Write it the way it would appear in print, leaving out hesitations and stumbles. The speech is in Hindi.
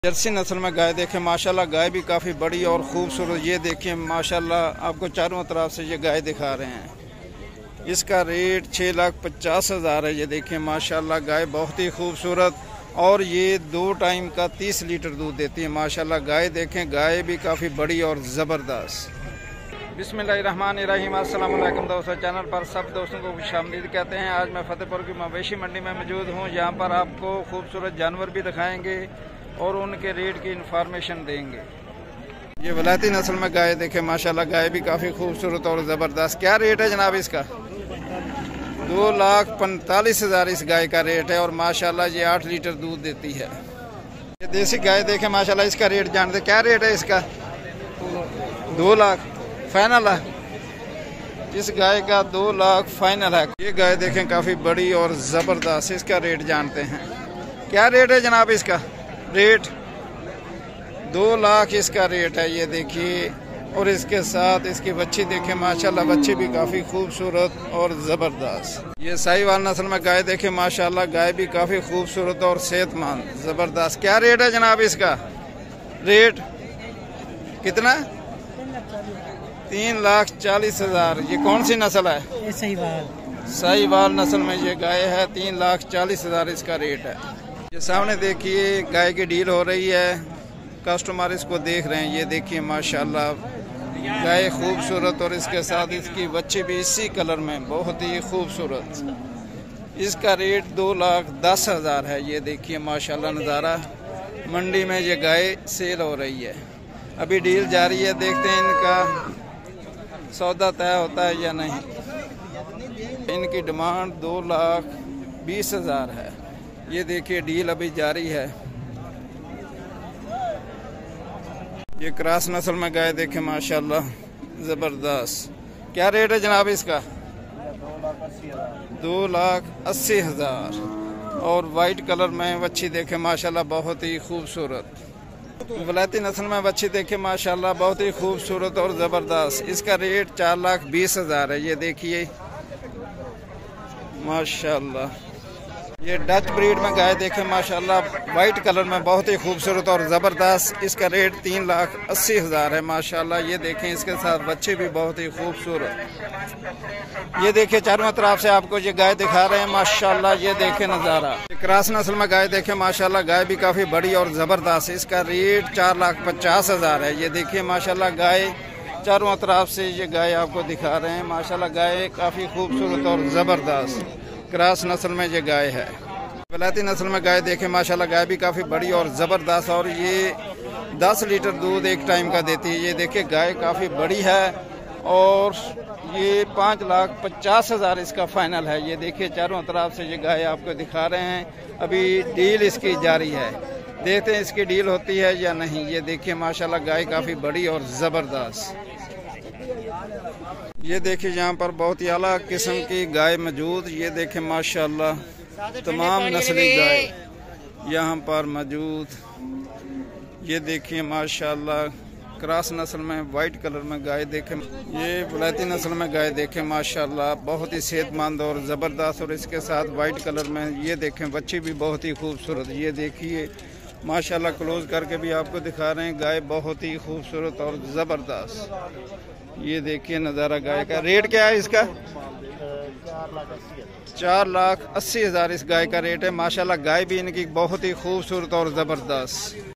जर्सी नस्ल में गाय देखें माशाल्लाह, गाय भी काफ़ी बड़ी और ख़ूबसूरत। ये देखिए माशाल्लाह, आपको चारों तरफ से ये गाय दिखा रहे हैं। इसका रेट 6,50,000 है। ये देखिए माशाल्लाह, गाय बहुत ही खूबसूरत और ये 2 टाइम का 30 लीटर दूध देती है माशाल्लाह। गाय देखें, गाय भी काफ़ी बड़ी और ज़बरदस्त। बिस्मिल्लाहिर्रहमानिर्रहीम। अस्सलाम वालेकुम दोस्तों, चैनल पर सब दोस्तों को खुशामदीद कहते हैं। आज मैं फतेहपुर की मवेशी मंडी में मौजूद हूँ। यहाँ पर आपको खूबसूरत जानवर भी दिखाएंगे और उनके रेट की इंफॉर्मेशन देंगे। ये वलायती नस्ल में गाय देखे माशाल्लाह, गाय भी काफ़ी खूबसूरत और ज़बरदस्त। क्या रेट है जनाब इसका? 2,45,000 इस गाय का रेट है और माशाल्लाह ये 8 लीटर दूध देती है। ये देसी गाय देखे माशाल्लाह, इसका रेट जानते क्या रेट है इसका? 2 लाख फाइनल है। इस गाय का 2 लाख फाइनल है। ये गाय देखें काफ़ी बड़ी और ज़बरदस्त। इसका रेट जानते हैं, क्या रेट है जनाब इसका? रेट 2 लाख इसका रेट है। ये देखिए, और इसके साथ इसकी बच्ची देखें माशाल्लाह, बच्ची भी काफ़ी खूबसूरत और ज़बरदस्त। ये साहिवाल नस्ल में गाय देखें माशाल्लाह, गाय भी काफ़ी खूबसूरत और सेहतमंद ज़बरदस्त। क्या रेट है जनाब इसका? रेट कितना? 3,40,000। ये कौन सी नस्ल है? साहिवाल नस्ल में ये गाय है। 3,40,000 इसका रेट है। ये सामने देखिए गाय की डील हो रही है, कस्टमर इसको देख रहे हैं। ये देखिए माशाल्लाह, गाय खूबसूरत और इसके साथ इसकी बच्ची भी इसी कलर में बहुत ही खूबसूरत। इसका रेट 2,10,000 है। ये देखिए माशाल्लाह नज़ारा, मंडी में ये गाय सेल हो रही है। अभी डील जारी है, देखते हैं इनका सौदा तय होता है या नहीं। इनकी डिमांड 2,20,000 है। ये देखिए डील अभी जारी है। ये क्रॉस नस्ल में गाय देखे माशाल्लाह, ज़बरदस्त। क्या रेट है जनाब इसका? 2,80,000 और वाइट कलर में बच्ची देखे माशाल्लाह, बहुत ही खूबसूरत। वलायती नस्ल में बच्ची देखे माशाल्लाह, बहुत ही खूबसूरत और ज़बरदस्त। इसका रेट 4,20,000 है। ये देखिए माशाल्लाह। ये डच ब्रीड में गाय देखे माशाल्लाह, वाइट कलर में बहुत ही खूबसूरत और ज़बरदस्त। इसका रेट 3,80,000 है माशाल्लाह। ये देखें, इसके साथ बच्चे भी बहुत ही खूबसूरत। ये देखिए चारों तरफ से आपको ये गाय दिखा रहे हैं माशाल्लाह। ये देखे नज़ारा। क्रॉस नस्ल में गाय देखे माशाल्लाह, गाय भी काफ़ी बड़ी और ज़बरदस्त। इसका रेट 4,50,000 है। ये देखिए माशाल्लाह, गाय चारों तरफ से ये गाय आपको दिखा रहे हैं माशाल्लाह। गाय काफ़ी खूबसूरत और ज़बरदस्त क्रॉस नस्ल में ये गाय है। वलायती नस्ल में गाय देखे माशाल्लाह, गाय भी काफ़ी बड़ी और ज़बरदस्त और ये 10 लीटर दूध एक टाइम का देती है। ये देखिए गाय काफ़ी बड़ी है और ये 5,50,000 इसका फाइनल है। ये देखिए चारों तरफ से ये गाय आपको दिखा रहे हैं। अभी डील इसकी जारी है, देखते हैं इसकी डील होती है या नहीं। ये देखिए माशाल्लाह, गाय काफ़ी बड़ी और ज़बरदस्त। ये देखिए यहाँ पर बहुत ही आला किस्म की गाय मौजूद। ये देखें माशाल्लाह, तमाम नस्ली गाय यहाँ पर मौजूद। ये देखिए माशाल्लाह, क्रॉस नस्ल में वाइट कलर में गाय देखें। ये वलायती नस्ल में गाय देखें माशाल्लाह, बहुत ही सेहतमंद और ज़बरदस्त और इसके साथ वाइट कलर में ये देखें बच्ची भी बहुत ही खूबसूरत। ये देखिए माशाल्लाह, क्लोज करके भी आपको दिखा रहे हैं। गाय बहुत ही खूबसूरत और ज़बरदस्त। ये देखिए नज़ारा गाय का। रेट क्या है इसका? 4,80,000 इस गाय का रेट है माशाल्लाह। गाय भी इनकी बहुत ही खूबसूरत और ज़बरदस्त।